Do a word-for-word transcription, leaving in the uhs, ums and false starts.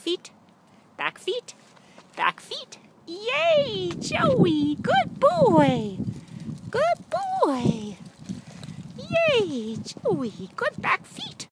feet, back feet, back feet. Yay, Joey, good boy. Good boy. Yay, Joey, good back feet.